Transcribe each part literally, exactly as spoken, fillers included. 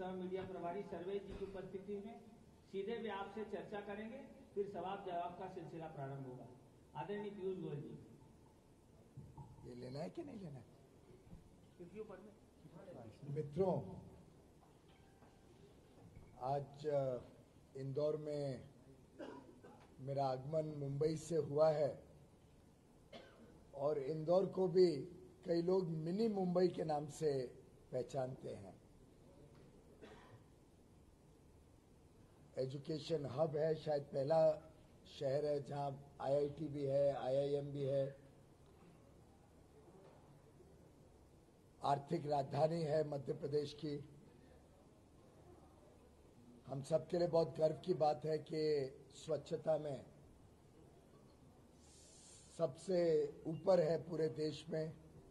विधानसभा media प्रभारी सर्वेश जी की उपस्थिति में सीधे भी आपसे चर्चा करेंगे, फिर सवाल जवाब का सिलसिला प्रारंभ होगा। आदरणीय पीयूष गोयल जी, ये लेना है कि नहीं लेना है? में मित्रों, आज इंदौर में मेरा आगमन मुंबई से हुआ है और इंदौर को भी कई लोग मिनी मुंबई के नाम से पहचानते हैं। एजुकेशन हब है, शायद पहला शहर है जहां आईआईटी भी है, आईआईएम भी है, आर्थिक राजधानी है मध्य प्रदेश की। हम सबके लिए बहुत गर्व की बात है कि स्वच्छता में सबसे ऊपर है पूरे देश में।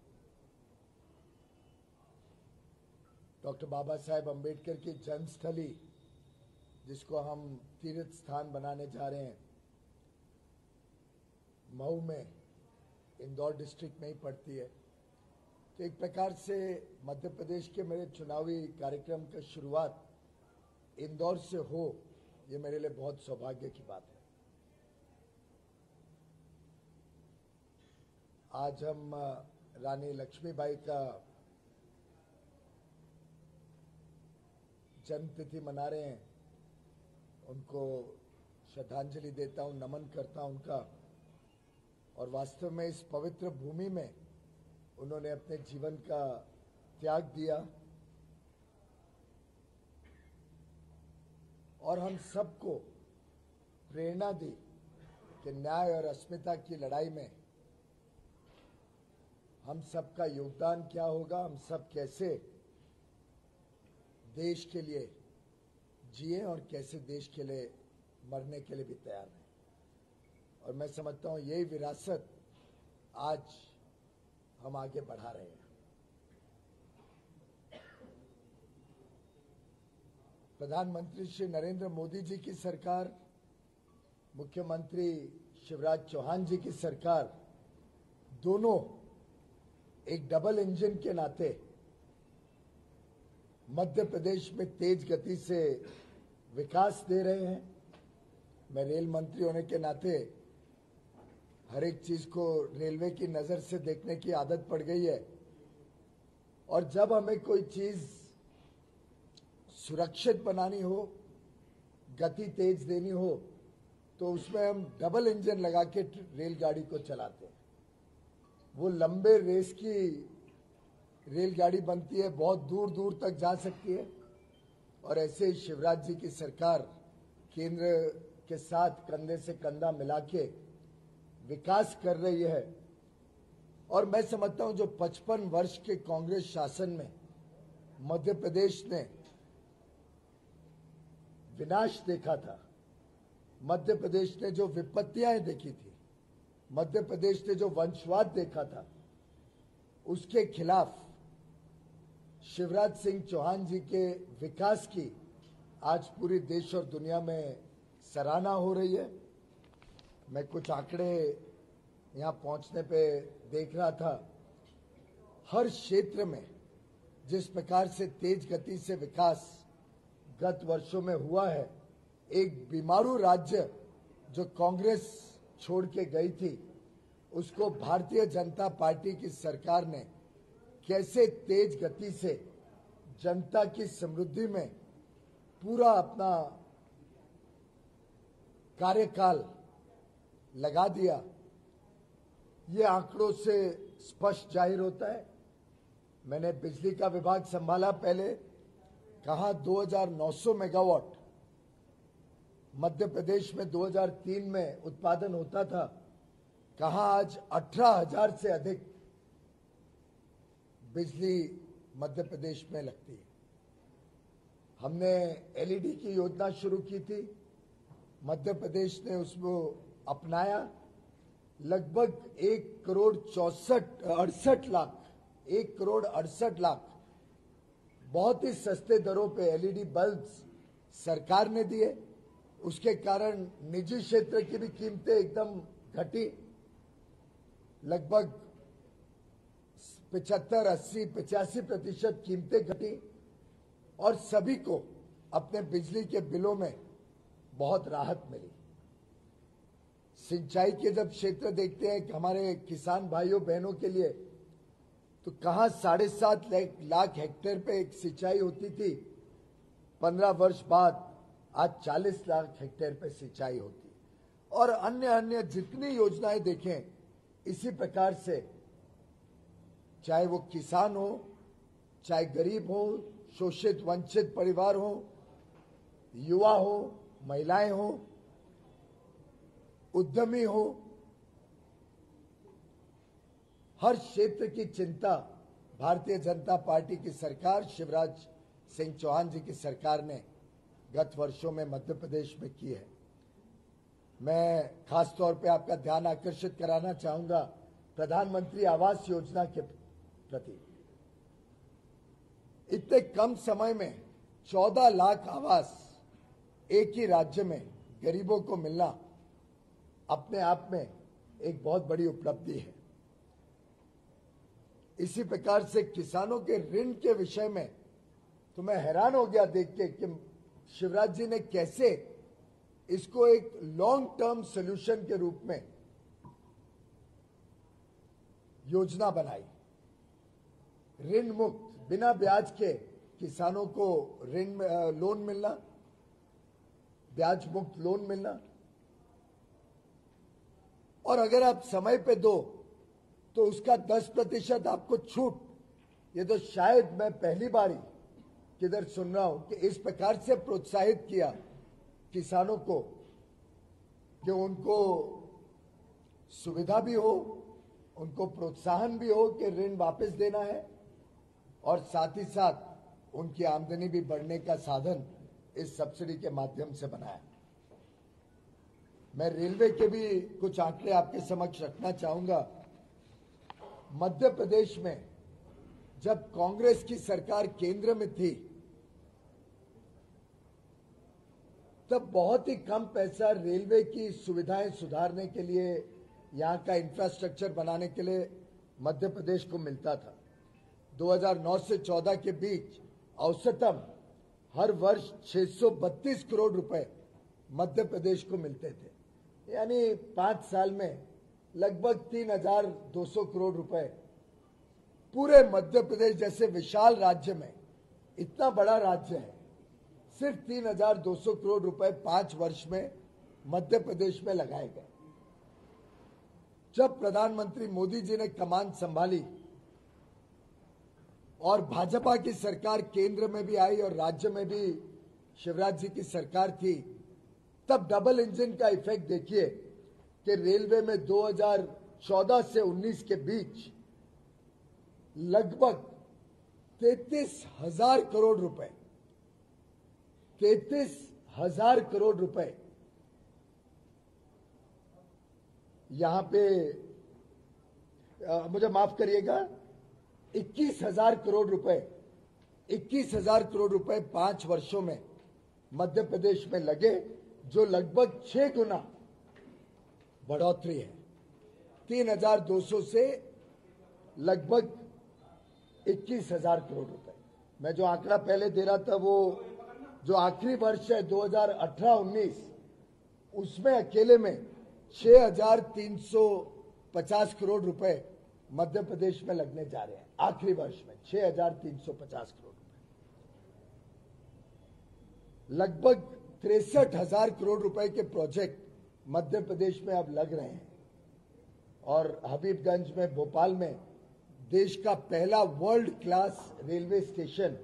डॉक्टर बाबा साहेब अंबेडकर की जन्मस्थली, जिसको हम तीर्थ स्थान बनाने जा रहे हैं, मऊ में, इंदौर डिस्ट्रिक्ट में ही पड़ती है। तो एक प्रकार से मध्य प्रदेश के मेरे चुनावी कार्यक्रम की शुरुआत इंदौर से हो, ये मेरे लिए बहुत सौभाग्य की बात है। आज हम रानी लक्ष्मीबाई का जन्मतिथि मना रहे हैं। उनको श्रद्धांजलि देता हूं, नमन करता हूं उनका। और वास्तव में इस पवित्र भूमि में उन्होंने अपने जीवन का त्याग दिया और हम सबको प्रेरणा दी कि न्याय और अस्मिता की लड़ाई में हम सबका योगदान क्या होगा, हम सब कैसे देश के लिए जिए और कैसे देश के लिए मरने के लिए भी तैयार हैं। और मैं समझता हूं यही विरासत आज हम आगे बढ़ा रहे हैं। प्रधानमंत्री श्री नरेंद्र मोदी जी की सरकार, मुख्यमंत्री शिवराज चौहान जी की सरकार, दोनों एक डबल इंजन के नाते मध्य प्रदेश में तेज गति से विकास दे रहे हैं। मैं रेल मंत्री होने के नाते हर एक चीज को रेलवे की नजर से देखने की आदत पड़ गई है और जब हमें कोई चीज सुरक्षित बनानी हो, गति तेज देनी हो, तो उसमें हम डबल इंजन लगा के रेलगाड़ी को चलाते हैं। वो लंबे रेस की रेलगाड़ी बनती है, बहुत दूर दूर तक जा सकती है। और ऐसे ही शिवराज जी की सरकार केंद्र के साथ कंधे से कंधा मिला के विकास कर रही है। और मैं समझता हूं जो पचपन वर्ष के कांग्रेस शासन में मध्य प्रदेश ने विनाश देखा था, मध्य प्रदेश ने जो विपत्तियां देखी थी, मध्य प्रदेश ने जो वंशवाद देखा था, उसके खिलाफ शिवराज सिंह चौहान जी के विकास की आज पूरी देश और दुनिया में सराहना हो रही है। मैं कुछ आंकड़े यहां पहुंचने पे देख रहा था। हर क्षेत्र में जिस प्रकार से तेज गति से विकास गत वर्षों में हुआ है, एक बीमारू राज्य जो कांग्रेस छोड़ के गई थी, उसको भारतीय जनता पार्टी की सरकार ने कैसे तेज गति से जनता की समृद्धि में पूरा अपना कार्यकाल लगा दिया, ये आंकड़ों से स्पष्ट जाहिर होता है। मैंने बिजली का विभाग संभाला, पहले कहा दो हज़ार नौ सौ मेगावाट मध्य प्रदेश में दो हज़ार तीन में उत्पादन होता था, कहा आज अठारह हज़ार से अधिक बिजली मध्य प्रदेश में लगती है। हमने एलईडी की योजना शुरू की थी, मध्य प्रदेश ने उसको अपनाया। लगभग एक करोड़ चौसठ अड़सठ लाख एक करोड़ अड़सठ लाख बहुत ही सस्ते दरों पे एलईडी बल्ब सरकार ने दिए। उसके कारण निजी क्षेत्र की भी कीमतें एकदम घटी, लगभग पिछहत्तर अस्सी पचासी प्रतिशत कीमतें घटी। और सभी को अपने बिजली के बिलों में बहुत राहत मिली। सिंचाई के जब क्षेत्र देखते हैं कि हमारे किसान भाइयों बहनों के लिए, तो कहां साढ़े सात लाख हेक्टेयर पे एक सिंचाई होती थी, पंद्रह वर्ष बाद आज चालीस लाख हेक्टेयर पे सिंचाई होती है। और अन्य अन्य जितनी योजनाएं देखें, इसी प्रकार से चाहे वो किसान हो, चाहे गरीब हो, शोषित वंचित परिवार हो, युवा हो, महिलाएं हो, उद्यमी हो, हर क्षेत्र की चिंता भारतीय जनता पार्टी की सरकार, शिवराज सिंह चौहान जी की सरकार ने गत वर्षों में मध्य प्रदेश में की है। मैं खास तौर पे आपका ध्यान आकर्षित कराना चाहूंगा प्रधानमंत्री आवास योजना के प्रति। इतने कम समय में चौदह लाख आवास एक ही राज्य में गरीबों को मिलना अपने आप में एक बहुत बड़ी उपलब्धि है। इसी प्रकार से किसानों के ऋण के विषय में तो मैं हैरान हो गया देख के कि शिवराज जी ने कैसे इसको एक लॉन्ग टर्म सॉल्यूशन के रूप में योजना बनाई। ऋण मुक्त बिना ब्याज के किसानों को ऋण लोन मिलना, ब्याज मुक्त लोन मिलना, और अगर आप समय पे दो तो उसका दस प्रतिशत आपको छूट। ये तो शायद मैं पहली बार ही किधर सुन रहा हूं कि इस प्रकार से प्रोत्साहित किया किसानों को कि उनको सुविधा भी हो, उनको प्रोत्साहन भी हो कि ऋण वापस देना है, और साथ ही साथ उनकी आमदनी भी बढ़ने का साधन इस सब्सिडी के माध्यम से बनाया। मैं रेलवे के भी कुछ आंकड़े आपके समक्ष रखना चाहूंगा। मध्य प्रदेश में जब कांग्रेस की सरकार केंद्र में थी, तब बहुत ही कम पैसा रेलवे की सुविधाएं सुधारने के लिए, यहां का इंफ्रास्ट्रक्चर बनाने के लिए मध्य प्रदेश को मिलता था। दो हज़ार नौ से चौदह के बीच औसतन हर वर्ष छह सौ बत्तीस करोड़ रुपए मध्य प्रदेश को मिलते थे। यानी पांच साल में लगभग तीन हजार दो सौ करोड़ रुपए पूरे मध्य प्रदेश जैसे विशाल राज्य में, इतना बड़ा राज्य है, सिर्फ तीन हजार दो सौ करोड़ रुपए पांच वर्ष में मध्य प्रदेश में लगाए गए। जब प्रधानमंत्री मोदी जी ने कमान संभाली और भाजपा की सरकार केंद्र में भी आई और राज्य में भी शिवराज जी की सरकार थी, तब डबल इंजन का इफेक्ट देखिए कि रेलवे में दो हज़ार चौदह से उन्नीस के बीच लगभग तैंतीस हजार करोड़ रुपए तैंतीस हजार करोड़ रुपए यहां पे आ, मुझे माफ करिएगा, इक्कीस हजार करोड़ रुपए इक्कीस हजार करोड़ रुपए पांच वर्षों में मध्य प्रदेश में लगे, जो लगभग छह गुना बढ़ोतरी है। तीन हजार दो सौ से लगभग इक्कीस हजार करोड़ रुपए। मैं जो आंकड़ा पहले दे रहा था वो जो आखिरी वर्ष है दो हज़ार अठारह उन्नीस, उसमें अकेले में छह हजार तीन सौ पचास करोड़ रुपए मध्य प्रदेश में लगने जा रहे हैं। आखिरी वर्ष में छह हजार तीन सौ पचास करोड़ रुपए, लगभग तिरसठ हजार करोड़ रुपए के प्रोजेक्ट मध्य प्रदेश में अब लग रहे हैं। और हबीबगंज में, भोपाल में देश का पहला वर्ल्ड क्लास रेलवे स्टेशन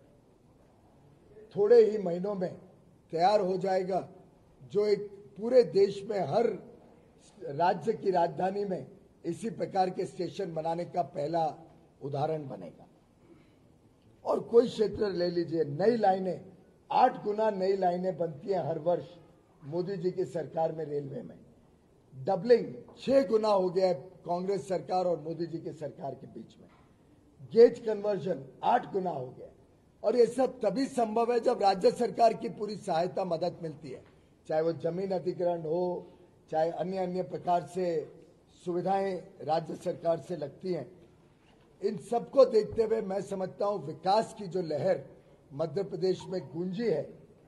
थोड़े ही महीनों में तैयार हो जाएगा, जो एक पूरे देश में हर राज्य की राजधानी में इसी प्रकार के स्टेशन बनाने का पहला उदाहरण बनेगा। और कोई क्षेत्र ले लीजिए, नई लाइनें, आठ गुना नई लाइनें बनती हैं हर वर्ष मोदी जी की सरकार में रेलवे में। डबलिंग छह गुना हो गया है कांग्रेस सरकार और मोदी जी की सरकार के बीच में। गेज कन्वर्जन आठ गुना हो गया, और ये सब तभी संभव है जब राज्य सरकार की पूरी सहायता मदद मिलती है, चाहे वो जमीन अधिग्रहण हो, चाहे अन्य अन्य प्रकार से सुविधाएं राज्य सरकार से लगती हैं। इन सबको देखते हुए मैं समझता हूं विकास की जो लहर मध्य प्रदेश में गूंजी है,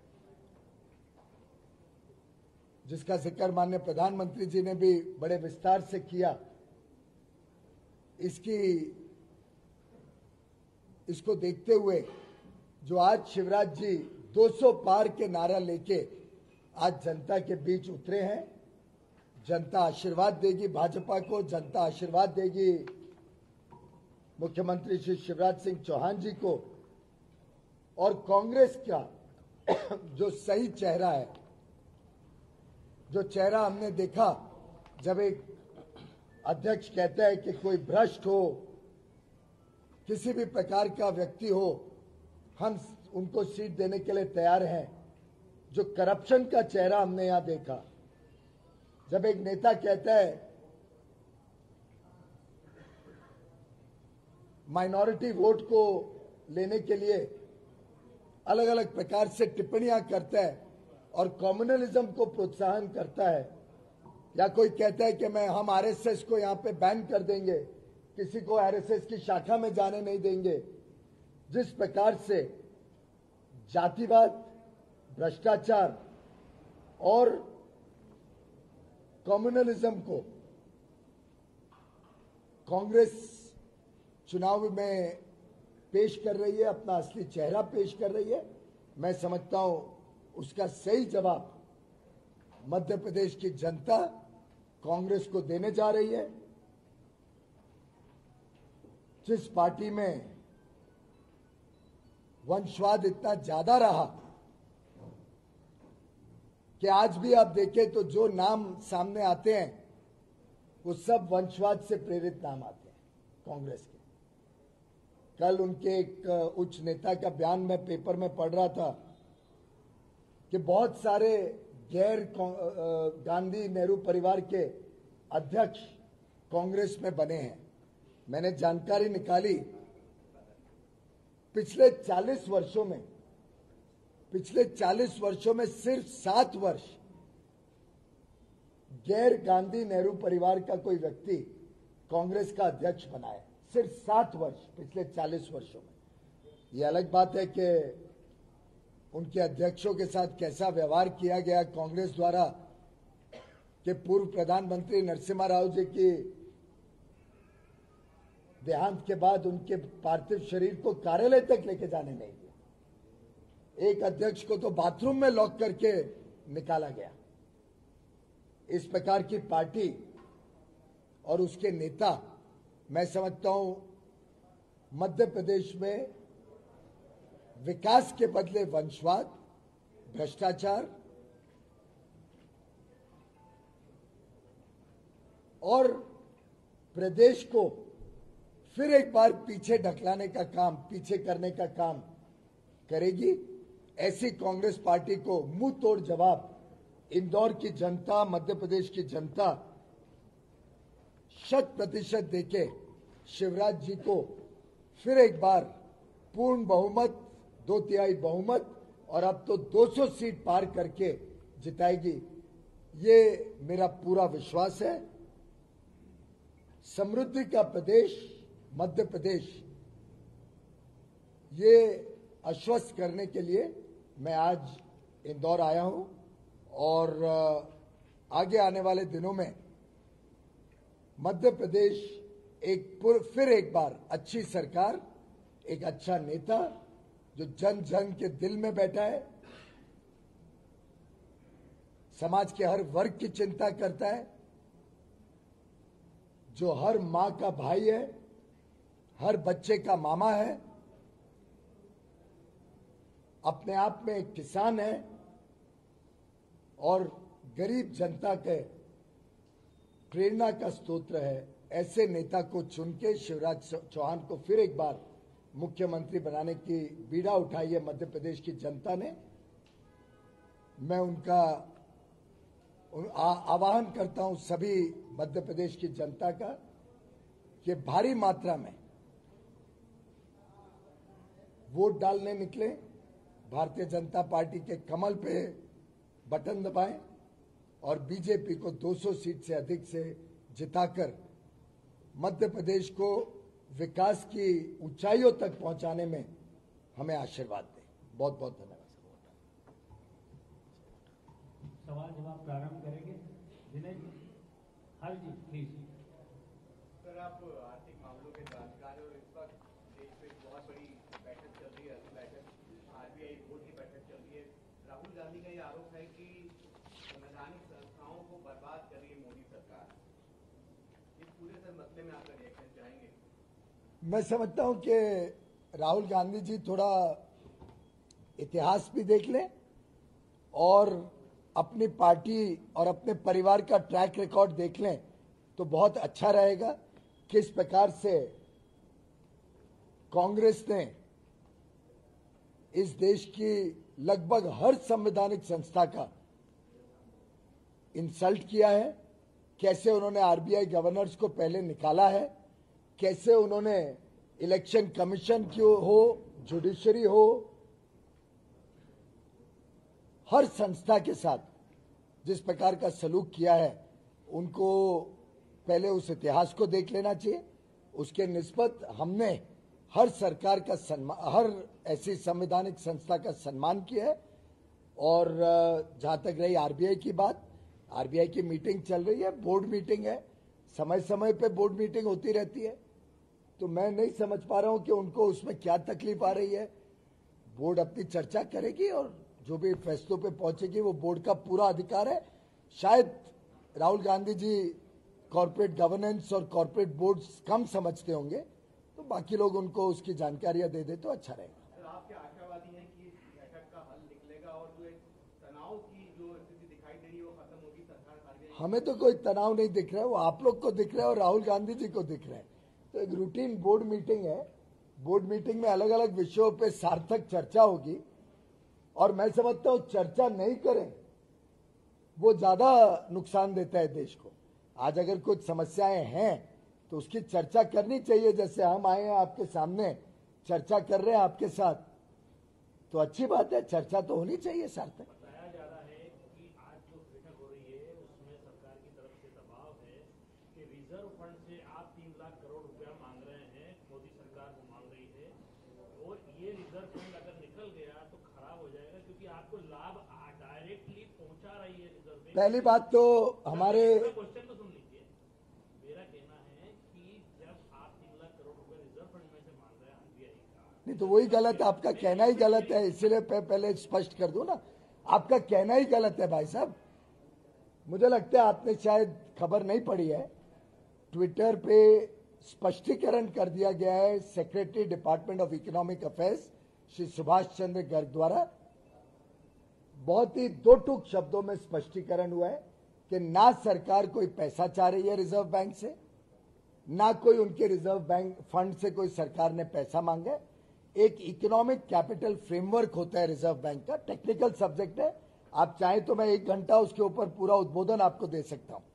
जिसका जिक्र माननीय प्रधानमंत्री जी ने भी बड़े विस्तार से किया, इसकी इसको देखते हुए जो आज शिवराज जी दो सौ पार के नारा लेके आज जनता के बीच उतरे हैं, जनता आशीर्वाद देगी भाजपा को, जनता आशीर्वाद देगी मुख्यमंत्री श्री शिवराज सिंह चौहान जी को, और कांग्रेस का जो सही चेहरा है, जो चेहरा हमने देखा जब एक अध्यक्ष कहता है कि कोई भ्रष्ट हो, किसी भी प्रकार का व्यक्ति हो, हम उनको सीट देने के लिए तैयार हैं। जो करप्शन का चेहरा हमने यहां देखा, जब एक नेता कहता है माइनॉरिटी वोट को लेने के लिए अलग अलग प्रकार से टिप्पणियां करता है और कम्युनलिज्म को प्रोत्साहन करता है, या कोई कहता है कि मैं हम आरएसएस को यहां पे बैन कर देंगे, किसी को आरएसएस की शाखा में जाने नहीं देंगे। जिस प्रकार से जातिवाद, भ्रष्टाचार और कम्युनलिज्म को कांग्रेस चुनाव में पेश कर रही है, अपना असली चेहरा पेश कर रही है, मैं समझता हूं उसका सही जवाब मध्य प्रदेश की जनता कांग्रेस को देने जा रही है। जिस पार्टी में वंशवाद इतना ज्यादा रहा कि आज भी आप देखें तो जो नाम सामने आते हैं वो सब वंशवाद से प्रेरित नाम आते हैं कांग्रेस के। कल उनके एक उच्च नेता का बयान में पेपर में पढ़ रहा था कि बहुत सारे गैर गांधी नेहरू परिवार के अध्यक्ष कांग्रेस में बने हैं। मैंने जानकारी निकाली, पिछले चालीस वर्षों में पिछले चालीस वर्षों में सिर्फ सात वर्ष गैर गांधी नेहरू परिवार का कोई व्यक्ति कांग्रेस का अध्यक्ष बना है। सिर्फ सात वर्ष पिछले चालीस वर्षों में। यह अलग बात है कि उनके अध्यक्षों के साथ कैसा व्यवहार किया गया कांग्रेस द्वारा कि पूर्व प्रधानमंत्री नरसिम्हा राव जी की देहांत के बाद उनके पार्थिव शरीर को कार्यालय तक लेके जाने नहीं दिया। एक अध्यक्ष को तो बाथरूम में लॉक करके निकाला गया। इस प्रकार की पार्टी और उसके नेता, मैं समझता हूं मध्य प्रदेश में विकास के बदले वंशवाद, भ्रष्टाचार और प्रदेश को फिर एक बार पीछे ढकलाने का काम, पीछे करने का काम करेगी। ऐसी कांग्रेस पार्टी को मुंह तोड़ जवाब इंदौर की जनता, मध्य प्रदेश की जनता शत प्रतिशत देके शिवराज जी को फिर एक बार पूर्ण बहुमत, दो तिहाई बहुमत और अब तो दो सौ सीट पार करके जिताएगी, ये मेरा पूरा विश्वास है। समृद्धि का प्रदेश मध्य प्रदेश, ये आश्वस्त करने के लिए मैं आज इंदौर आया हूं और आगे आने वाले दिनों में मध्य प्रदेश एक फिर एक बार अच्छी सरकार, एक अच्छा नेता जो जन जन के दिल में बैठा है, समाज के हर वर्ग की चिंता करता है, जो हर मां का भाई है, हर बच्चे का मामा है, अपने आप में एक किसान है और गरीब जनता के प्रेरणा का स्रोत है। ऐसे नेता को चुन के शिवराज चौहान को फिर एक बार मुख्यमंत्री बनाने की बीड़ा उठाई है मध्य प्रदेश की जनता ने। मैं उनका आह्वान करता हूं सभी मध्य प्रदेश की जनता का कि भारी मात्रा में वोट डालने निकले, भारतीय जनता पार्टी के कमल पे बटन दबाएं और बीजेपी को दो सौ सीट से अधिक से जिताकर मध्य प्रदेश को विकास की ऊंचाइयों तक पहुंचाने में हमें आशीर्वाद दें। बहुत बहुत धन्यवाद। सवाल जवाब प्रारंभ करेंगे दिनेश जी। हर जी प्लीज। सर, आप आर्थिक मामलों के जानकार हैं और इस वक्त देश में एक बहुत बड़ी बैठक चल रही है, बैठक आरबीआई बोर्ड की बैठक चल रही है। राहुल गांधी का ये आरोप है कि संवैधानिक संस्थाओं को बर्बाद कर रही है मोदी सरकार। इस पूरे सर मसले में आपका रिएक्शन चाहेंगे? मैं समझता हूं कि राहुल गांधी जी थोड़ा इतिहास भी देख लें और अपनी पार्टी और अपने परिवार का ट्रैक रिकॉर्ड देख लें तो बहुत अच्छा रहेगा। किस प्रकार से कांग्रेस ने इस देश की लगभग हर संवैधानिक संस्था का इंसल्ट किया है, कैसे उन्होंने आरबीआई गवर्नर्स को पहले निकाला है, कैसे उन्होंने इलेक्शन कमीशन की हो, जुडिशरी हो, हर संस्था के साथ जिस प्रकार का सलूक किया है, उनको पहले उस इतिहास को देख लेना चाहिए। उसके निस्बत हमने हर सरकार का सम्मान, हर ऐसी संवैधानिक संस्था का सम्मान किया है। और जहां तक रही आरबीआई की बात, आरबीआई की मीटिंग चल रही है, बोर्ड मीटिंग है, समय समय पे बोर्ड मीटिंग होती रहती है, तो मैं नहीं समझ पा रहा हूं कि उनको उसमें क्या तकलीफ आ रही है। बोर्ड अपनी चर्चा करेगी और जो भी फैसलों पे पहुंचेगी वो बोर्ड का पूरा अधिकार है। शायद राहुल गांधी जी कॉर्पोरेट गवर्नेंस और कॉर्पोरेट बोर्ड्स कम समझते होंगे, तो बाकी लोग उनको उसकी जानकारियां दे दे तो अच्छा रहेगा। सर, आप क्या आशावादी हैं कि इस बैठक का हल निकलेगा और जो एक तनाव की जो स्थिति दिखाई दे रही है वो खत्म होगी? सरकार हमें तो कोई तनाव नहीं दिख रहा है, वो आप लोग को दिख रहा है और राहुल गांधी जी को दिख रहा है। तो एक रूटीन बोर्ड मीटिंग है, बोर्ड मीटिंग में अलग अलग विषयों पे सार्थक चर्चा होगी और मैं समझता हूं चर्चा नहीं करें वो ज्यादा नुकसान देता है देश को। आज अगर कुछ समस्याएं हैं तो उसकी चर्चा करनी चाहिए, जैसे हम आए हैं आपके सामने चर्चा कर रहे हैं आपके साथ, तो अच्छी बात है, चर्चा तो होनी चाहिए सार्थक। बताया जा रहा है कि आज जो बैठक हो रही है उसमें सरकार की तरफ से दबाव है कि रिजर्व फंड से आप तीन लाख करोड़ रुपया मांग रहे हैं, मोदी सरकार को मांग रही है, और ये रिजर्व फंड अगर निकल गया तो खराब हो जाएगा क्योंकि आपको लाभ डायरेक्टली पहुंचा रही है रिजर्व बैंक। पहली बात तो हमारे क्वेश्चन तो सुन लीजिए, मेरा कहना है कि जब आप तीन लाख करोड़ रुपए रिजर्व फंड में से मांग रहे हैं आरबीआई का, नहीं तो वही गलत है, आपका कहना ही गलत है, इसीलिए पहले स्पष्ट कर दूं ना, आपका कहना ही गलत है भाई साहब। मुझे लगता है आपने शायद खबर नहीं पड़ी है, ट्विटर पे स्पष्टीकरण कर दिया गया है secretary department of economic affairs Shri Subhash Chandra Garg द्वारा। बहुत ही दो टूक शब्दों में स्पष्टीकरण हुआ है कि ना सरकार कोई पैसा चाह रही है रिजर्व बैंक से, ना कोई उनके रिजर्व बैंक फंड से कोई सरकार ने पैसा मांगा है। एक इकोनॉमिक कैपिटल फ्रेमवर्क होता है रिजर्व बैंक का, टेक्निकल सब्जेक्ट है, आप चाहें तो मैं एक घंटा उसके ऊपर पूरा उद्बोधन आपको दे सकता हूं,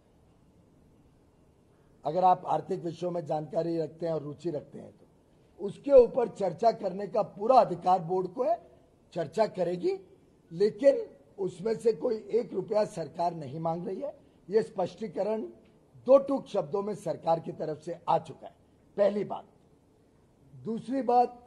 अगर आप आर्थिक विषयों में जानकारी रखते हैं और रुचि रखते हैं तो। उसके ऊपर चर्चा करने का पूरा अधिकार बोर्ड को है, चर्चा करेगी, लेकिन उसमें से कोई एक रुपया सरकार नहीं मांग रही है। यह स्पष्टीकरण दो टूक शब्दों में सरकार की तरफ से आ चुका है, पहली बात। दूसरी बात,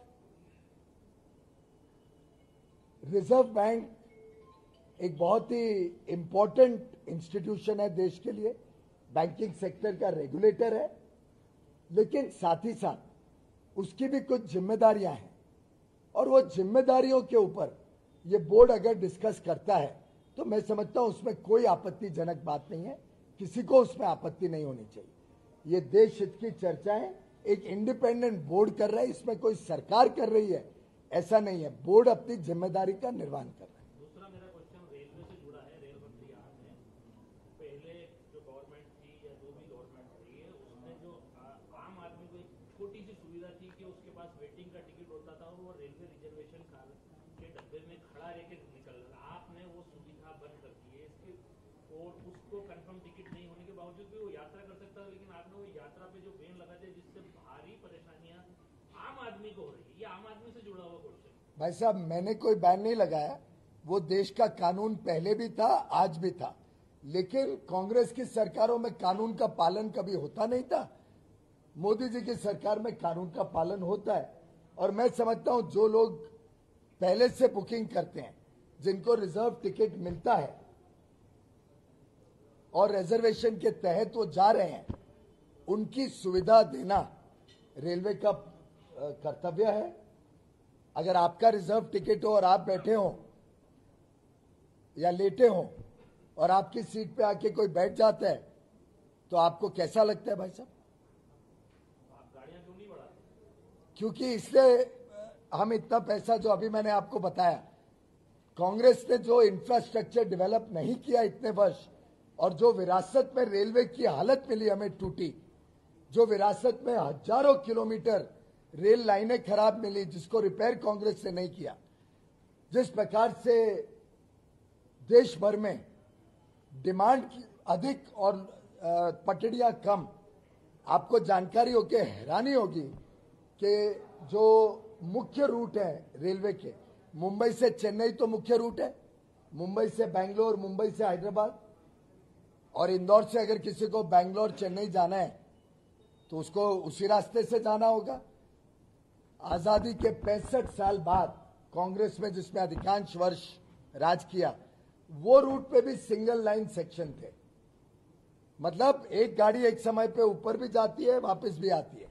रिजर्व बैंक एक बहुत ही इंपॉर्टेंट इंस्टीट्यूशन है देश के लिए, बैंकिंग सेक्टर का रेगुलेटर है, लेकिन साथ ही साथ उसकी भी कुछ जिम्मेदारियां हैं और वो जिम्मेदारियों के ऊपर ये बोर्ड अगर डिस्कस करता है तो मैं समझता हूं उसमें कोई आपत्तिजनक बात नहीं है, किसी को उसमें आपत्ति नहीं होनी चाहिए। ये देश हित की चर्चाएं एक इंडिपेंडेंट बोर्ड कर रहा है, इसमें कोई सरकार कर रही है ऐसा नहीं है, बोर्ड अपनी जिम्मेदारी का निर्वहन कर रहा है। दूसरा मेरा क्वेश्चन रेलवे से जुड़ा है। रेल मंत्री आप हैं, पहले जो गवर्नमेंट थी या जो भी गवर्नमेंट रही है उसने जो आम आदमी को एक छोटी सी सुविधा थी कि उसके पास वेटिंग का टिकट होता था और वो रेलवे रिजर्वेशन के डब्बे में खड़ा रह के निकल रहा, आपने वो सुविधा बंद कर दी है इसके, और उसको कंफर्म टिकट नहीं होने के बावजूद भी वो यात्रा कर सकता है, लेकिन आपने वो यात्रा पे जो बैन लगा दिया जिससे भारी परेशानियां आम आदमी को हो रही है। ये आम आदमी से जुड़ा हुआ क्वेश्चन। भाई साहब, मैंने कोई बैन नहीं लगाया, वो देश का कानून पहले भी था, आज भी था, लेकिन कांग्रेस की सरकारों में कानून का पालन कभी होता नहीं था। मोदी जी की सरकार में कानून का पालन होता है और मैं समझता हूं जो लोग पहले से बुकिंग करते हैं, जिनको रिजर्व टिकट मिलता है और रिजर्वेशन के तहत वो जा रहे हैं, उनकी सुविधा देना रेलवे का कर्तव्य है। अगर आपका रिजर्व टिकट हो और आप बैठे हो या लेटे हो और आपकी सीट पे आके कोई बैठ जाता है तो आपको कैसा लगता है भाई साहब? आप गाड़ियां क्यों नहीं बढ़ाते? क्योंकि इसलिए हम इतना पैसा, जो अभी मैंने आपको बताया, कांग्रेस ने जो इंफ्रास्ट्रक्चर डेवलप नहीं किया इतने वर्ष, और जो विरासत में रेलवे की हालत मिली हमें टूटी, जो विरासत में हजारों किलोमीटर रेल लाइनें खराब मिली जिसको रिपेयर कांग्रेस ने नहीं किया, जिस प्रकार से देश भर में डिमांड अधिक और पटड़ियां कम, आपको जानकारी हो के हैरानी होगी कि जो मुख्य रूट है रेलवे के, मुंबई से चेन्नई तो मुख्य रूट है, मुंबई से बैंगलोर, मुंबई से हैदराबाद, और इंदौर से अगर किसी को बैंगलोर चेन्नई जाना है तो उसको उसी रास्ते से जाना होगा। आजादी के पैंसठ साल बाद कांग्रेस में, जिसमें अधिकांश वर्ष राज किया, वो रूट पे भी सिंगल लाइन सेक्शन थे, मतलब एक गाड़ी एक समय पे ऊपर भी जाती है, वापस भी आती है।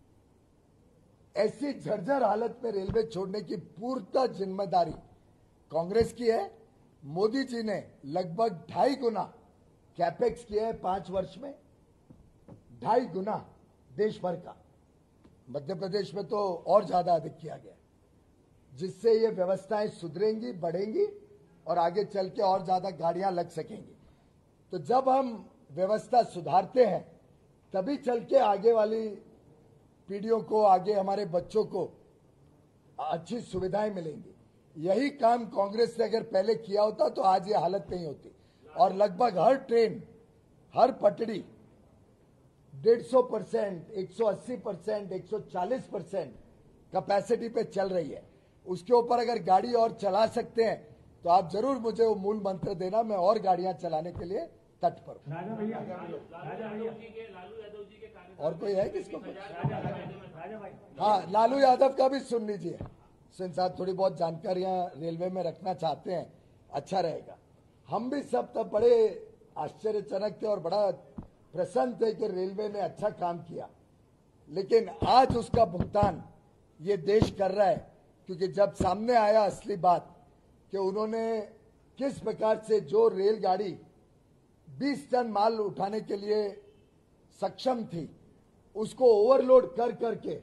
ऐसी झरझर हालत में रेलवे छोड़ने की पूर्णतः जिम्मेदारी कांग्रेस की है। मोदी जी ने लगभग ढाई गुना कैपेक्स किया है पांच वर्ष में, ढाई गुना देश भर का। मध्य प्रदेश में तो और ज्यादा अधिक किया गया, जिससे ये व्यवस्थाएं सुधरेंगी, बढ़ेंगी और आगे चल के और ज्यादा गाड़ियां लग सकेंगी। तो जब हम व्यवस्था सुधारते हैं तभी चल के आगे वाली पीढ़ियों को, आगे हमारे बच्चों को अच्छी सुविधाएं मिलेंगी। यही काम कांग्रेस ने अगर पहले किया होता तो आज ये हालत नहीं होती। और लगभग हर ट्रेन, हर पटड़ी डेढ़ सौ परसेंट, एक सौ अस्सी परसेंट, एक सौ चालीस परसेंट कैपेसिटी पे चल रही है। उसके ऊपर अगर गाड़ी और चला सकते हैं तो आप जरूर मुझे वो मूल मंत्र देना, मैं और गाड़ियां चलाने के लिए तत्पर हूं। राजा भैया, लालू राजा भैया, यादव जी के लालू यादव जी के कार्य और कोई है किसको? राजा राजा भाई, हाँ, लालू यादव का भी सुन लीजिए। सिंह साहब थोड़ी बहुत जानकारियां रेलवे में रखना चाहते हैं, अच्छा रहेगा। हम भी सब तब बड़े आश्चर्यजनक थे और बड़ा प्रसन्न थे कि रेलवे ने अच्छा काम किया, लेकिन आज उसका भुगतान ये देश कर रहा है। क्योंकि जब सामने आया असली बात कि उन्होंने किस प्रकार से जो रेलगाड़ी बीस टन माल उठाने के लिए सक्षम थी, उसको ओवरलोड कर करके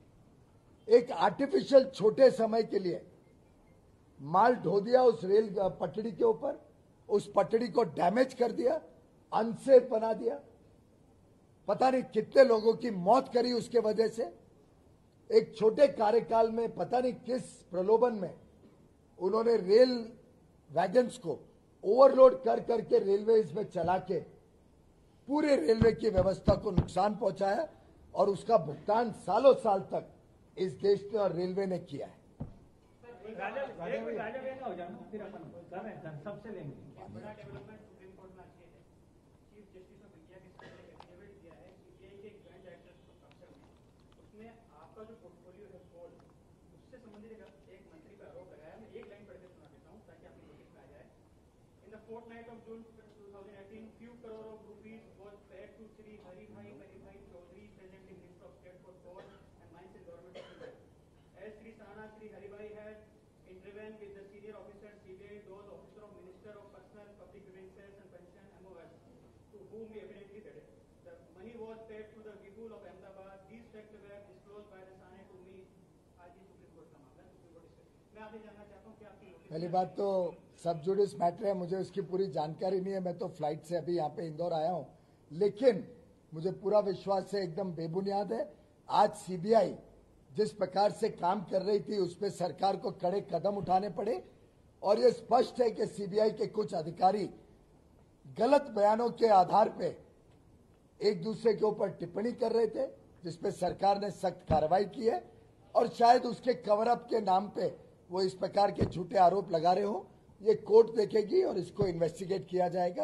एक आर्टिफिशियल छोटे समय के लिए माल ढो दिया उस रेल पटड़ी के ऊपर, उस पटड़ी को डैमेज कर दिया, अनसेफ बना दिया, पता नहीं कितने लोगों की मौत करी उसके वजह से। एक छोटे कार्यकाल में पता नहीं किस प्रलोभन में उन्होंने रेल वैगन्स को ओवरलोड कर करके रेलवे में चला के पूरे रेलवे की व्यवस्था को नुकसान पहुंचाया, और उसका भुगतान सालों साल तक इस देश ने और रेलवे ने किया है। राजा एक मिनट, राजा भैया का हो जाना, फिर अपन कर रहे हैं, सबसे लेंगे। बड़ा डेवलपमेंट सुप्रीम कोर्ट में अच्छी है। चीफ जस्टिस ऑफ इंडिया के सामने एफिडेविट दिया है कि ये एक जॉइंट डायरेक्टर स्ट्रक्चर में उसने आपका जो पोर्टफोलियो है सोल, उससे संबंधित एक एक मंत्री पर आरोप लगाया। मैं एक लाइन पढ़ के सुना देता हूँ ताकि आपकी नोटिस में आ जाए। In the fortnight of June two thousand eighteen, few crore of rupees was paid to Shri Haribhai Haribhai Chaudhary, present in list of state for coal and mines in government of India. As Shri Sana Shri Haribhai had intervened with the senior officers C B I, those officer of Minister of Personal Public Grievances and Pension M O S, to whom we evidently paid. The money was paid to the people of Ahmedabad. These facts were disclosed by the Sane to me. आज ये supreme court का मामला है, supreme court इससे मैं आपसे जानना चाहता हूँ कि आपकी नोटिस पहली बात तो सब जुडिस मैटर है, मुझे उसकी पूरी जानकारी नहीं है। मैं तो फ्लाइट से अभी यहाँ पे इंदौर आया हूँ, लेकिन मुझे पूरा विश्वास है एकदम बेबुनियाद है। आज सीबीआई जिस प्रकार से काम कर रही थी उस पर सरकार को कड़े कदम उठाने पड़े, और ये स्पष्ट है कि सीबीआई के कुछ अधिकारी गलत बयानों के आधार पे एक दूसरे के ऊपर टिप्पणी कर रहे थे, जिसपे सरकार ने सख्त कार्रवाई की है, और शायद उसके कवर अप के नाम पे वो इस प्रकार के झूठे आरोप लगा रहे हो। ये कोर्ट देखेगी और इसको इन्वेस्टिगेट किया जाएगा।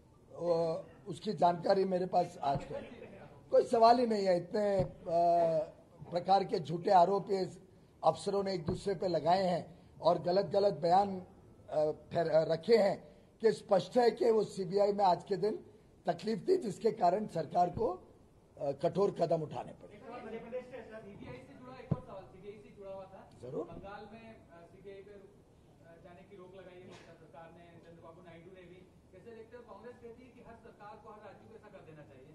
उसकी जानकारी मेरे पास आज है, कोई सवाल ही नहीं है। इतने आ, प्रकार के झूठे आरोप ये अफसरों ने एक दूसरे पे लगाए हैं, और गलत गलत बयान रखे हैं कि स्पष्ट है कि वो सीबीआई में आज के दिन तकलीफ थी, जिसके कारण सरकार को कठोर कदम उठाने पड़े। मध्य प्रदेश से सर सीबीआई से जुड़ा एक और सवाल, सीबीआई से जुड़ा हुआ था। जरूर। बंगाल में सीबीआई पे जाने की रोक लगाई है सरकार ने, चंद्रबाबू नायडू ने भी। कैसे देखते हो? कांग्रेस कहती है कि हर सरकार को, हर राज्य को ऐसा कर देना चाहिए,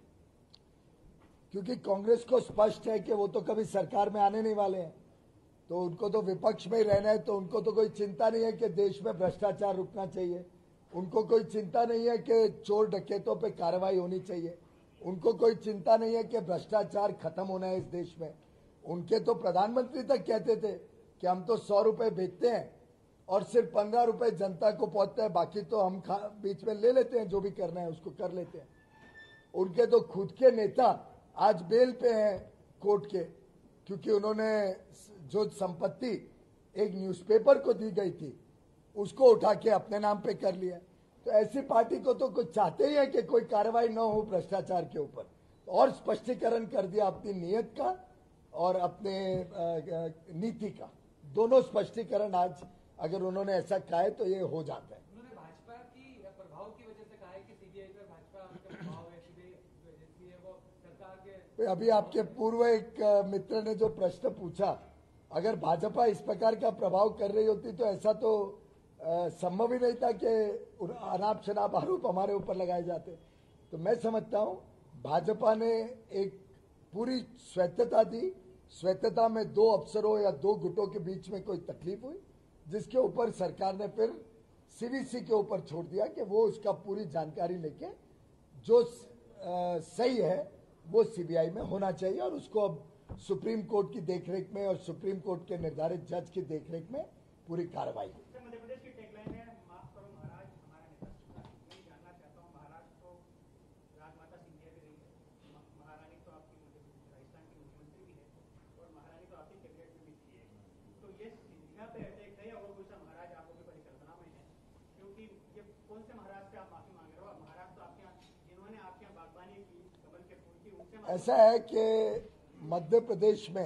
क्योंकि कांग्रेस को स्पष्ट है कि वो तो कभी सरकार में आने नहीं वाले हैं, तो उनको तो विपक्ष में ही रहना है। तो उनको तो कोई चिंता नहीं है कि देश में भ्रष्टाचार रुकना चाहिए, उनको कोई चिंता नहीं है कि चोर डकैतों पे कार्रवाई होनी चाहिए, उनको कोई चिंता नहीं है कि भ्रष्टाचार खत्म होना है इस देश में। उनके तो प्रधानमंत्री तक कहते थे कि हम तो सौ रुपए बेचते हैं और सिर्फ पंद्रह रुपए जनता को पहुंचता है, बाकी तो हम बीच में ले लेते हैं, जो भी करना है उसको कर लेते हैं। उनके तो खुद के नेता आज बेल पे हैं कोर्ट के, क्योंकि उन्होंने जो संपत्ति एक न्यूज़पेपर को दी गई थी उसको उठा के अपने नाम पे कर लिया। तो ऐसी पार्टी को तो कुछ चाहते ही है कि कोई कार्रवाई न हो भ्रष्टाचार के ऊपर, और स्पष्टीकरण कर दिया अपनी नीयत का और अपने नीति का, दोनों स्पष्टीकरण आज अगर उन्होंने ऐसा कहा है तो ये हो जाता है। उन्होंने भाजपा की प्रभाव की वजह से कहा है कि सीबीआई पर भाजपा का प्रभाव है, इसलिए वो सरकार के। अभी आपके पूर्व एक मित्र ने जो प्रश्न पूछा, अगर भाजपा इस प्रकार का प्रभाव कर रही होती तो ऐसा तो संभव ही नहीं था कि अनाप शनाप आरोप हमारे ऊपर लगाए जाते। तो मैं समझता हूं भाजपा ने एक पूरी स्वायत्तता दी, स्वायत्तता में दो अफसरों या दो गुटों के बीच में कोई तकलीफ हुई, जिसके ऊपर सरकार ने फिर सीवीसी के ऊपर छोड़ दिया कि वो उसका पूरी जानकारी लेके जो आ, सही है वो सीबीआई में होना चाहिए, और उसको अब सुप्रीम कोर्ट की देखरेख में और सुप्रीम कोर्ट के निर्धारित जज की देखरेख में पूरी कार्रवाई हुई। मध्य प्रदेश की टैगलाइन है, माफ करो महाराज हमारा नेता। मैं जानना चाहता हूँ, महाराष्ट्र तो राजमाता सिंधिया भी रही है, महारानी तो आपकी राजस्थान की मुख्यमंत्री भी है और महारानी तो आपकी कैबिनेट में भी थी। तो ये सिंधिया पे अटैक है या और कोई सा महाराज आपको की परिकल्पना में है? क्योंकि ये कौन से महाराज से आप माफी मांग रहे हो? महाराज तो आपके यहाँ, जिन्होंने आपके यहाँ बागबानी की, कमल के फूल की, उनसे ऐसा है कि मध्य प्रदेश में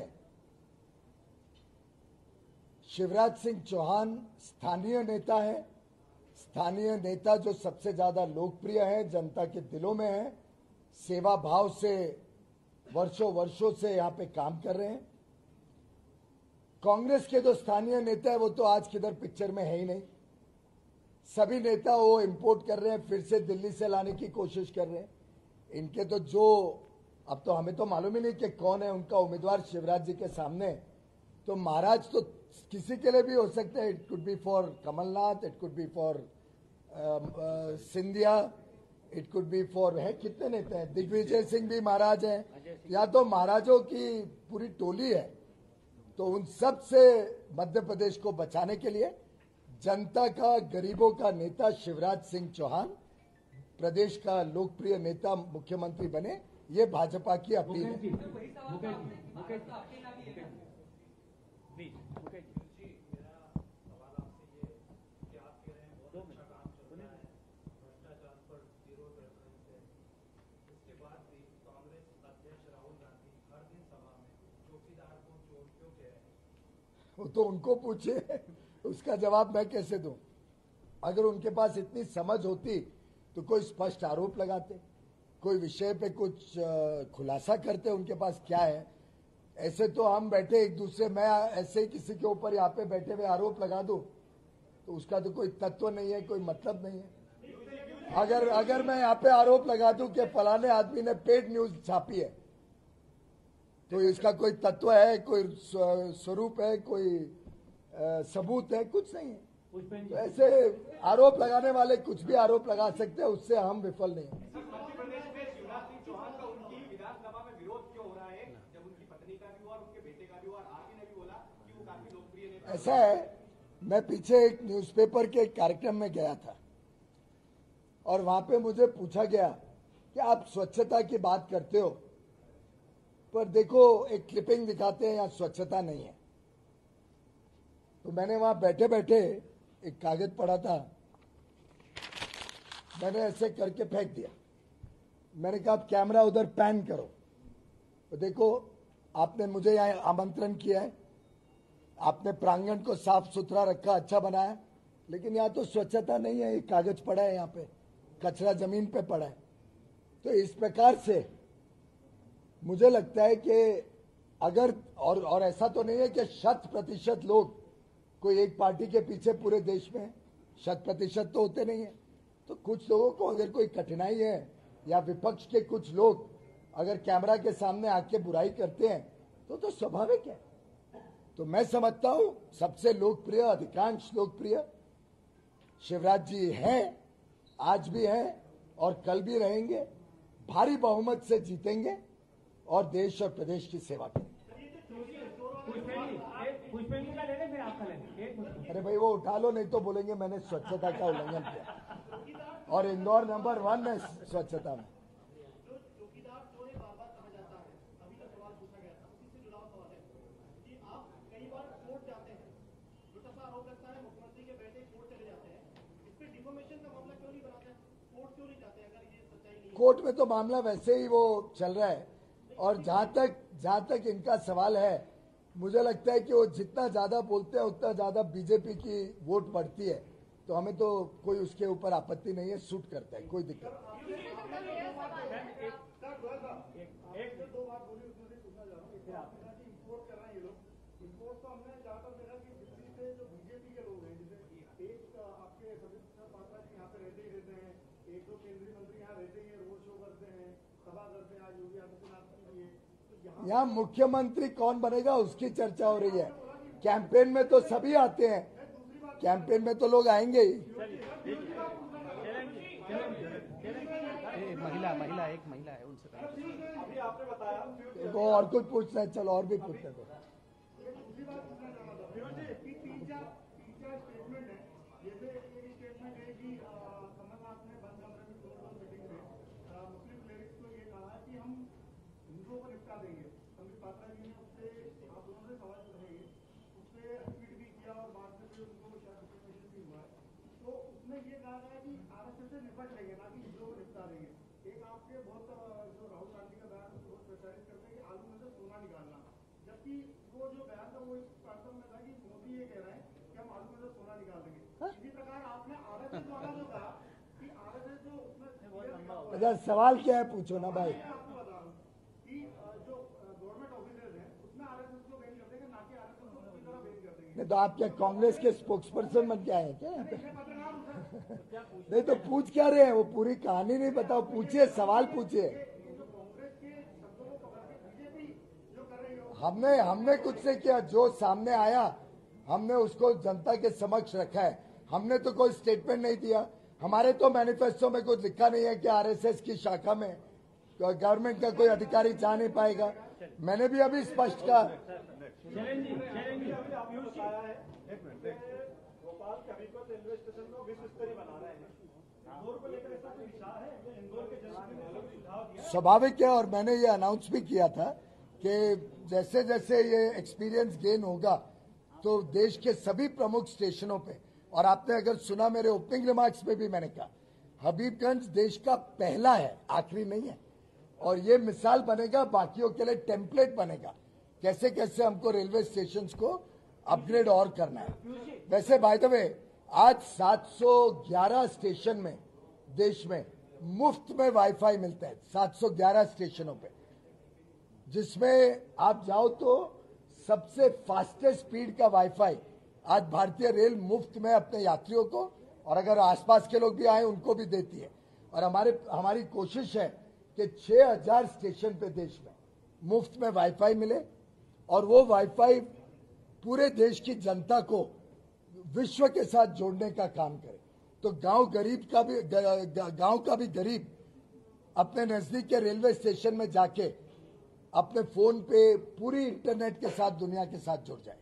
शिवराज सिंह चौहान स्थानीय नेता है, स्थानीय नेता जो सबसे ज्यादा लोकप्रिय है, जनता के दिलों में है, सेवा भाव से वर्षों वर्षों से यहाँ पे काम कर रहे हैं। कांग्रेस के जो स्थानीय नेता है वो तो आज किधर पिक्चर में है ही नहीं, सभी नेता वो इंपोर्ट कर रहे हैं, फिर से दिल्ली से लाने की कोशिश कर रहे हैं। इनके तो जो, अब तो हमें तो मालूम ही नहीं कि कौन है उनका उम्मीदवार शिवराज जी के सामने। तो महाराज तो किसी के लिए भी हो सकते हैं, it could be for Kamalnath, it could be for Scindia, it could be for, है कितने नेता हैं, दिग्विजय सिंह भी महाराज हैं, या तो महाराजों की पूरी टोली है। तो उन सब से मध्य प्रदेश को बचाने के लिए जनता का, गरीबों का नेता शिवराज सिंह चौहान प्रदेश का लोकप्रिय नेता मुख्यमंत्री बने, ये भाजपा की अपील है। मुकेश जी, मुकेश जी, मुकेश जी, मुकेश जी। वो तो उनको पूछिए, उसका जवाब मैं कैसे दूं? अगर उनके पास इतनी समझ होती तो कोई स्पष्ट आरोप लगाते, कोई विषय पे कुछ खुलासा करते, उनके पास क्या है। ऐसे तो हम बैठे एक दूसरे, मैं ऐसे ही किसी के ऊपर यहाँ पे बैठे हुए आरोप लगा दूं तो उसका तो कोई तत्व नहीं है, कोई मतलब नहीं है। अगर अगर मैं यहाँ पे आरोप लगा दूं कि फलाने आदमी ने पेड न्यूज छापी है तो इसका कोई तत्व है, कोई स्वरूप है, कोई आ, सबूत है? कुछ नहीं है। तो ऐसे आरोप लगाने वाले कुछ भी आरोप लगा सकते हैं, उससे हम विफल नहीं हैं। मध्य प्रदेश में शिवराज सिंह चौहान का उनकी विधानसभा में विरोध क्यों हो रहा है, जब उनकी पत्नी का भी हुआ और उनके बेटे का भी हुआ? आप ही ने भी बोला कि वो काफी लोकप्रिय नेता। ऐसा है, मैं पीछे एक न्यूज़पेपर के कार्यक्रम में गया था और वहां पे मुझे पूछा गया कि आप स्वच्छता की बात करते हो, पर देखो एक क्लिपिंग दिखाते हैं, यहाँ स्वच्छता नहीं है। तो मैंने वहां बैठे बैठे एक कागज पढ़ा था, मैंने ऐसे करके फेंक दिया। मैंने कहा आप कैमरा उधर पैन करो, तो देखो आपने मुझे यहाँ आमंत्रण किया है, आपने प्रांगण को साफ सुथरा रखा, अच्छा बनाया, लेकिन यहाँ तो स्वच्छता नहीं है। एक कागज पड़ा है, यहाँ पे कचरा जमीन पे पड़ा है। तो इस प्रकार से मुझे लगता है कि अगर और और ऐसा तो नहीं है कि शत प्रतिशत लोग कोई एक पार्टी के पीछे पूरे देश में, शत प्रतिशत तो होते नहीं है। तो कुछ लोगों को अगर कोई कठिनाई है या विपक्ष के कुछ लोग अगर कैमरा के सामने आके बुराई करते हैं तो तो स्वाभाविक है। तो मैं समझता हूं सबसे लोकप्रिय, अधिकांश लोकप्रिय शिवराज जी हैं, आज भी हैं और कल भी रहेंगे। भारी बहुमत से जीतेंगे और देश और प्रदेश की सेवा करेंगे। पुष्पेंद्र का ले लें, फिर आपका ले लें। एक मिनट। अरे भाई वो उठा लो, नहीं तो बोलेंगे मैंने स्वच्छता का उल्लंघन किया। और इंदौर नंबर वन है स्वच्छता में। चौकीदार चोर बार बार कहा जाता है, अभी का सवाल पूछा गया था, उसी से जुड़ा हुआ सवाल है कि आप कई बार कोर्ट जाते हैं, छोटा सा आरोप लगता है मुख्यमंत्री के बेटे कोर्ट चले जाते हैं, इस पे डिफॉर्मेशन का मामला क्यों नहीं बनाते, कोर्ट क्यों नहीं जाते अगर ये सच्चाई नहीं है? कोर्ट में तो मामला वैसे ही वो चल रहा है। और जहां तक जहां तक इनका सवाल है, मुझे लगता है कि वो जितना ज्यादा बोलते हैं उतना ज्यादा बीजेपी की वोट बढ़ती है। तो हमें तो कोई उसके ऊपर आपत्ति नहीं है, सूट करता है, कोई दिक्कत नहीं। एक दो बात बोली उसमें से पूछना चाह रहा हूँ। एक तो आपने कहा कि इम्पोर्ट कर रहे हैं ये लोग, इम्पोर्ट तो हमने ज्यादातर देखा कि दिल्ली से जो बीजेपी के लोग हैं, जैसे एक आपके सचिव पात्रा जी यहाँ पे रहते ही रहते हैं, एक दो केंद्रीय मंत्री यहाँ रहते ही रोड शो करते हैं, सभा करते हैं, आज योगी आदित्यनाथ की भी है। तो यहाँ मुख्यमंत्री कौन बनेगा उसकी चर्चा हो रही है। कैंपेन में तो सभी आते हैं, कैंपेन में तो लोग आएंगे ही। महिला महिला एक महिला है, उनसे अभी आपने बताया वो और कुछ पूछना है, चलो और भी पूछते थे। दूसरी बात पूछना चाह रहा था फिरोज जी कि तीन चार तीन चार स्टेटमेंट है। जैसे एक स्टेटमेंट है कि कमलनाथ ने बंद कमरे में दो दो मीटिंग में मुस्लिम क्लेरिक्स को ये कहा है कि हम हिंदुओं को निपटा देंगे। संबित पात्रा जी ने उससे आप दोनों से सवाल करेंगे, उससे ट्वीट भी किया और बाद में भी उनको शायद डिफेमेशन भी हुआ है। तो उसमें ये कहा गया कि आरएसएस से निपट लेंगे, ना कि हिंदुओं को निपटा देंगे। एक आपके बहुत जो राहुल गांधी का बयान बहुत प्रचारित करते हैं कि आलू में से सोना निकालना, जबकि वो जो बयान था वो इस पार्टी में था कि मोदी ये कह रहे हैं कि हम आलू में से सोना निकाल देंगे। इसी प्रकार आपने आरएसएस वाला जो कहा कि आरएसएस जो उसमें अच्छा सवाल क्या है, पूछो ना भाई। मैं आपको बता रहा हूँ कि जो गवर्नमेंट ऑफिसर्स हैं उसमें आरएसएस को बैन कर देंगे, ना कि आरएसएस को पूरी तरह बैन कर देंगे। नहीं तो आप क्या कांग्रेस के स्पोक्स पर्सन बन के आए हैं क्या यहाँ पे? नहीं तो पूछ क्या रहे हैं, वो पूरी कहानी नहीं बताओ, पूछिए, सवाल पूछिए। हमने हमने कुछ से किया, जो सामने आया हमने उसको जनता के समक्ष रखा है। हमने तो कोई स्टेटमेंट नहीं दिया। हमारे तो मैनिफेस्टो में कुछ लिखा नहीं है कि आरएसएस की शाखा में गवर्नमेंट का कोई अधिकारी जा नहीं पाएगा। मैंने भी अभी स्पष्ट कहा। भोपाल के हबीबगंज रेलवे स्टेशन को विश्व स्तरीय बना रहे हैं, इंदौर को लेकर ऐसा कोई विचार है? इंदौर के जनता ने सुझाव दिया। स्वाभाविक है, और मैंने ये अनाउंस भी किया था कि जैसे जैसे ये एक्सपीरियंस गेन होगा तो देश के सभी प्रमुख स्टेशनों पे, और आपने अगर सुना मेरे ओपनिंग रिमार्क्स में भी मैंने कहा, हबीबगंज देश का पहला है, आखिरी नहीं है। और ये मिसाल बनेगा, बाकियों के लिए टेम्पलेट बनेगा कैसे कैसे हमको रेलवे स्टेशन को अपग्रेड और करना है। वैसे बाय द वे आज सात सौ ग्यारह स्टेशन में देश में मुफ्त में वाईफाई मिलता है, सात सौ ग्यारह स्टेशनों पे, जिसमें आप जाओ तो सबसे फास्टेस्ट स्पीड का वाईफाई आज भारतीय रेल मुफ्त में अपने यात्रियों को, और अगर आसपास के लोग भी आए उनको भी देती है। और हमारे हमारी कोशिश है कि छह हज़ार स्टेशन पे देश में मुफ्त में वाईफाई मिले, और वो वाईफाई पूरे देश की जनता को विश्व के साथ जोड़ने का काम करे। तो गांव गरीब का भी गांव का भी गरीब अपने नजदीक के रेलवे स्टेशन में जाके अपने फोन पे पूरी इंटरनेट के साथ दुनिया के साथ जुड़ जाएगा।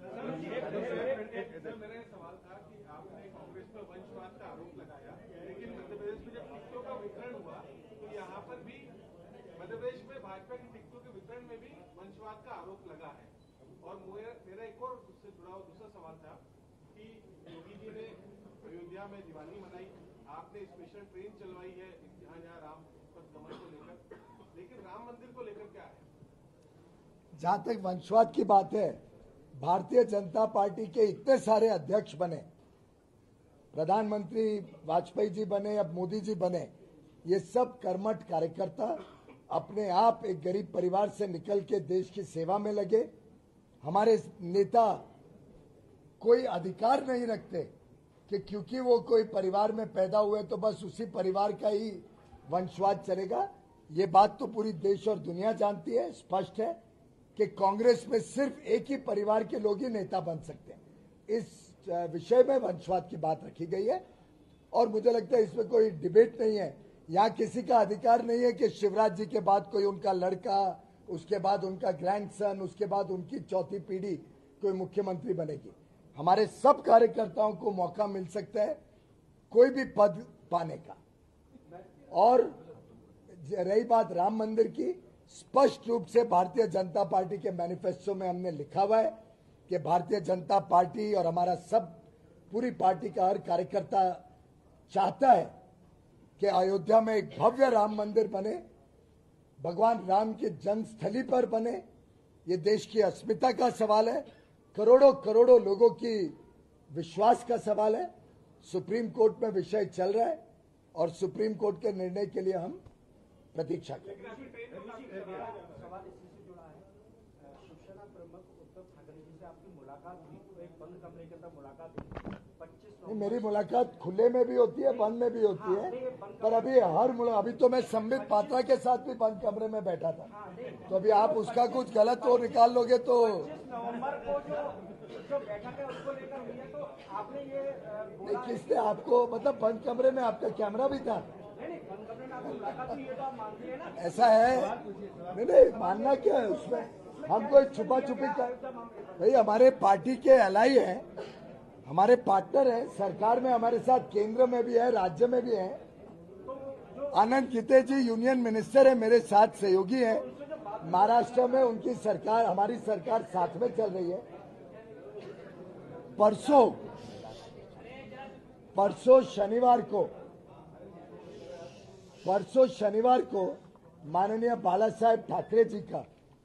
मेरा सवाल था कि आपने कांग्रेस पर वंशवाद का आरोप लगाया, लेकिन मध्य प्रदेश में जब टिकटों का वितरण हुआ तो यहाँ पर भी मध्य प्रदेश में भाजपा की टिकटों के वितरण में भी वंशवाद का आरोप लगा है। और मेरा एक और उससे जुड़ा हुआ दूसरा सवाल था कि योगी जी ने अयोध्या में दिवाली मनाई, आपने स्पेशल ट्रेन चलवाई है जहाँ जहाँ राम पथ गमन को लेकर, लेकिन राम मंदिर को लेकर क्या है? जहां तक वंशवाद की बात है, भारतीय जनता पार्टी के इतने सारे अध्यक्ष बने, प्रधानमंत्री वाजपेयी जी बने, अब मोदी जी बने, ये सब कर्मठ कार्यकर्ता अपने आप एक गरीब परिवार से निकल के देश की सेवा में लगे। हमारे नेता कोई अधिकार नहीं रखते कि क्योंकि वो कोई परिवार में पैदा हुए तो बस उसी परिवार का ही वंशवाद चलेगा। ये बात तो पूरी देश और दुनिया जानती है, स्पष्ट है कि कांग्रेस में सिर्फ एक ही परिवार के लोग ही नेता बन सकते हैं। इस विषय में वंशवाद की बात रखी गई है और मुझे लगता है इसमें कोई डिबेट नहीं है। यहाँ किसी का अधिकार नहीं है कि शिवराज जी के बाद कोई उनका लड़का, उसके बाद उनका ग्रैंडसन, उसके बाद उनकी चौथी पीढ़ी कोई मुख्यमंत्री बनेगी। हमारे सब कार्यकर्ताओं को मौका मिल सकता है कोई भी पद पाने का। और रही बात राम मंदिर की, स्पष्ट रूप से भारतीय जनता पार्टी के मैनिफेस्टो में हमने लिखा हुआ है कि भारतीय जनता पार्टी और हमारा सब पूरी पार्टी का हर कार्यकर्ता चाहता है कि अयोध्या में एक भव्य राम मंदिर बने, भगवान राम की जन्मस्थली पर बने। ये देश की अस्मिता का सवाल है, करोड़ों करोड़ों लोगों की विश्वास का सवाल है। सुप्रीम कोर्ट में विषय चल रहा है और सुप्रीम कोर्ट के निर्णय के लिए हम प्रतीक्षा करेंगे। सवाल इसी से जुड़ा है। शिवसेना प्रमुख उद्धव ठाकरे जी से आपकी मुलाकात हुई, एक बंद कमरे के अंदर मुलाकात हुई। पच्चीस नहीं, मेरी मुलाकात खुले में भी होती है, बंद में भी होती है, पर अभी हर मुला अभी तो मैं संबित पात्रा के साथ भी बंद कमरे में बैठा था, तो अभी आप उसका कुछ गलत तो निकाल लोगे तो नवंबर को जो जो बैठक है उसको लेकर हुई है, तो आपने ये नहीं, किसने आपको, मतलब बंद कमरे में आपका कैमरा भी था? नहीं बंद कमरे में आपकी मुलाकात हुई है तो आप मानते हैं ना? ऐसा है? नहीं नहीं, मानना क्या है उसमें? हम कोई छुपा छुपी कर, भाई हमारे पार्टी के एलाई हैं, हमारे पार्टनर हैं, सरकार में हमारे साथ केंद्र में भी है, राज्य में भी है। आनंद गीते जी यूनियन मिनिस्टर है, मेरे साथ सहयोगी हैं। महाराष्ट्र में उनकी सरकार, हमारी सरकार साथ में चल रही है। परसों परसों शनिवार को परसों शनिवार को माननीय बाला साहेब ठाकरे जी का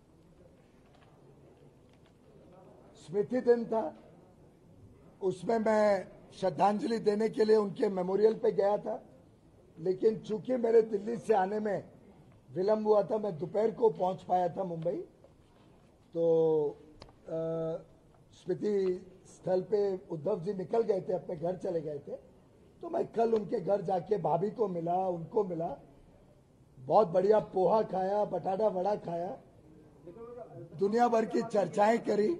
स्मृति दिन था। उसमें मैं श्रद्धांजलि देने के लिए उनके मेमोरियल पे गया था, लेकिन चूंकि मेरे दिल्ली से आने में विलंब हुआ था, मैं दोपहर को पहुंच पाया था मुंबई, तो स्मृति स्थल पे उद्धव जी निकल गए थे, अपने घर चले गए थे। तो मैं कल उनके घर जाके भाभी को मिला, उनको मिला, बहुत बढ़िया पोहा खाया, बटाटा वड़ा खाया, दुनिया भर की चर्चाएं करी।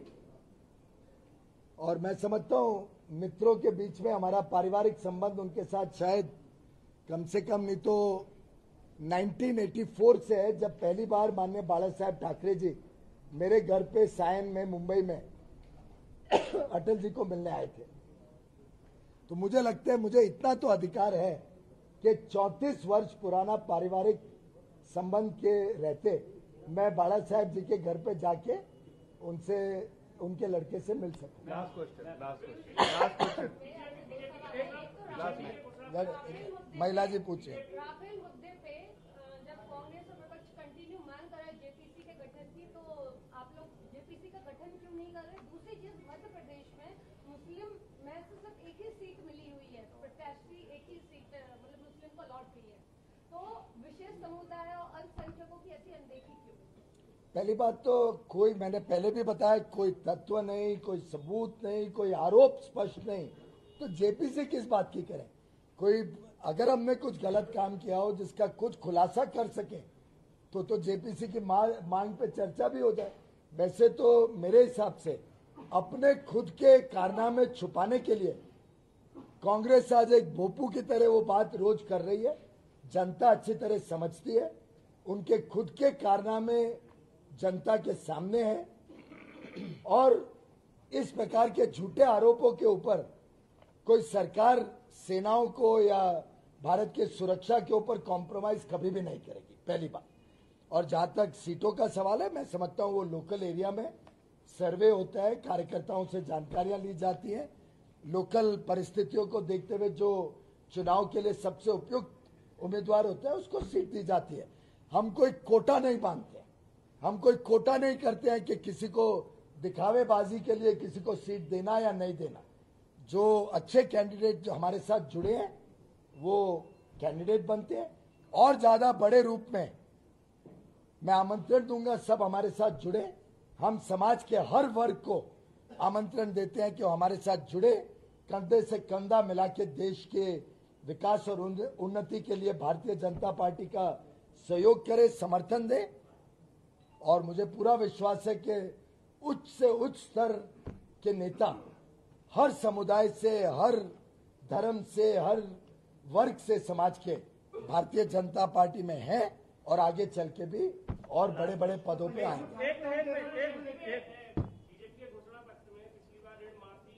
और मैं समझता हूं मित्रों के बीच में हमारा पारिवारिक संबंध उनके साथ शायद कम से कम नहीं तो उन्नीस सौ चौरासी से है, जब पहली बार माननीय बाला साहेब ठाकरे जी मेरे घर पे सायन में मुंबई में अटल जी को मिलने आए थे। तो मुझे लगता है मुझे इतना तो अधिकार है कि चौंतीस वर्ष पुराना पारिवारिक संबंध के रहते मैं बाला साहेब जी के घर पे जाके उनसे, उनके लड़के से मिल सकूं। Last question last question last question महिला जी पूछे। राफेल मुद्दे पे जब कांग्रेस और विपक्ष कंटिन्यू मांग कर रहा है जेपीसी के गठन की, तो आप लोग जेपीसी का गठन क्यों नहीं कर रहे? दूसरी चीज, मध्य प्रदेश में मुस्लिम में से सिर्फ एक ही सीट मिली हुई है, प्रत्याशी एक ही सीट मतलब मुस्लिम को लौट गई है, तो विशेष समुदाय और अल्पसंख्यकों की ऐसी अनदेखी क्यों? पहली बात तो कोई, मैंने पहले भी बताया, कोई तत्व नहीं, कोई सबूत नहीं, कोई आरोप स्पष्ट नहीं, तो जेपीसी किस बात की करें? कोई अगर हमने कुछ गलत काम किया हो जिसका कुछ खुलासा कर सके तो तो जेपीसी की मांग पे चर्चा भी हो जाए। वैसे तो मेरे हिसाब से अपने खुद के कारनामे छुपाने के लिए कांग्रेस आज एक भोपू की तरह वो बात रोज कर रही है। जनता अच्छी तरह समझती है, उनके खुद के कारनामे जनता के सामने हैं और इस प्रकार के झूठे आरोपों के ऊपर कोई सरकार सेनाओं को या भारत के सुरक्षा के ऊपर कॉम्प्रोमाइज कभी भी नहीं करेगी, पहली बात। और जहां तक सीटों का सवाल है, मैं समझता हूं वो लोकल एरिया में सर्वे होता है, कार्यकर्ताओं से जानकारियां ली जाती हैं, लोकल परिस्थितियों को देखते हुए जो चुनाव के लिए सबसे उपयुक्त उम्मीदवार होता है उसको सीट दी जाती है। हम कोई कोटा नहीं बांधते, हम कोई कोटा नहीं करते हैं कि किसी को दिखावेबाजी के लिए किसी को सीट देना या नहीं देना। जो अच्छे कैंडिडेट जो हमारे साथ जुड़े हैं वो कैंडिडेट बनते हैं, और ज्यादा बड़े रूप में मैं आमंत्रण दूंगा सब हमारे साथ जुड़े। हम समाज के हर वर्ग को आमंत्रण देते हैं कि वो हमारे साथ जुड़े, कंधे से कंधा मिला के देश के विकास और उन्नति के लिए भारतीय जनता पार्टी का सहयोग करे, समर्थन दे। और मुझे पूरा विश्वास है कि उच्च से उच्च स्तर के नेता हर समुदाय से, हर धर्म से, हर वर्ग से समाज के भारतीय जनता पार्टी में हैं और आगे चल के भी और बड़े बड़े पदों पे आएंगे। एक मिनट में एक मिनट एक बीजेपी के घोषणा पत्र में पिछली बार ऋण माफी,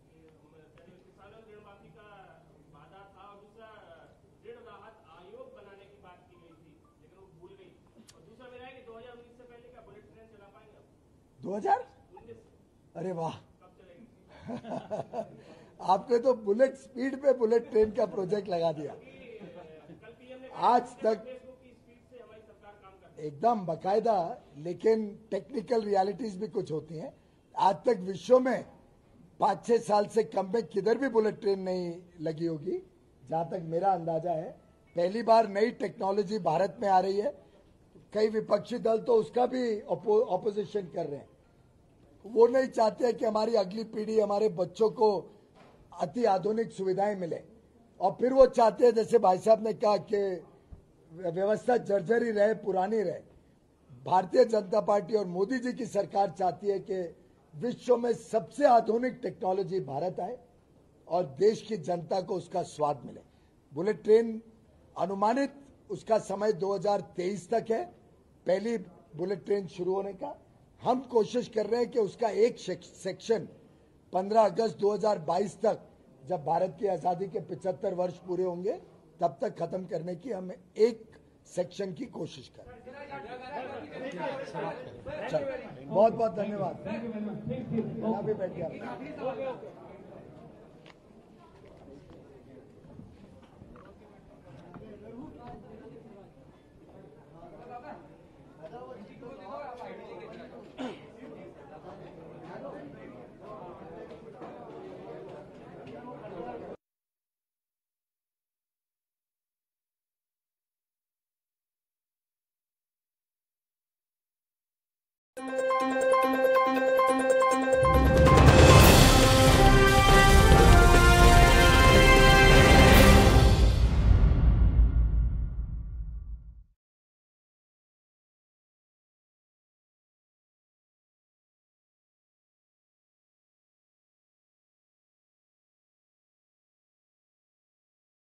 किसानों ऋण माफी का वादा था, और दूसरा ऋण राहत आयोग बनाने की बात की गई थी, लेकिन वो भूल गई। और दूसरा मेरा है कि दो हजार उन्नीस से पहले क्या बुलेट ट्रेन चला पाएंगे आप? दो हजार उन्नीस अरे वाह कब चलेगी? आपने तो बुलेट स्पीड पे बुलेट ट्रेन का प्रोजेक्ट लगा दिया। कल पीएम ने आज तक फेसबुक की स्पीड से हमारी सरकार काम कर रही है। एकदम बकायदा, लेकिन टेक्निकल रियलिटीज भी कुछ होती हैं। आज तक विश्व में पाँच छह साल से कम में किधर भी बुलेट ट्रेन नहीं लगी होगी, जहां तक मेरा अंदाजा है। पहली बार नई टेक्नोलॉजी भारत में आ रही है। कई विपक्षी दल तो उसका भी ऑपोजिशन कर रहे हैं। वो नहीं चाहते कि हमारी अगली पीढ़ी, हमारे बच्चों को अति आधुनिक सुविधाएं मिले, और फिर वो चाहते हैं, जैसे भाई साहब ने कहा, कि व्यवस्था जर्जरी रहे, पुरानी रहे। भारतीय जनता पार्टी और मोदी जी की सरकार चाहती है कि विश्व में सबसे आधुनिक टेक्नोलॉजी भारत आए और देश की जनता को उसका स्वाद मिले। बुलेट ट्रेन अनुमानित उसका समय दो हजार तेईस तक है, पहली बुलेट ट्रेन शुरू होने का। हम कोशिश कर रहे हैं कि उसका एक सेक्शन पंद्रह अगस्त दो हजार बाईस तक, जब भारत की आजादी के पचहत्तर वर्ष पूरे होंगे, तब तक खत्म करने की हम एक सेक्शन की कोशिश कर रहे हैं। चलो, बहुत बहुत धन्यवाद। यहाँ भी बैठ गया। Thank you.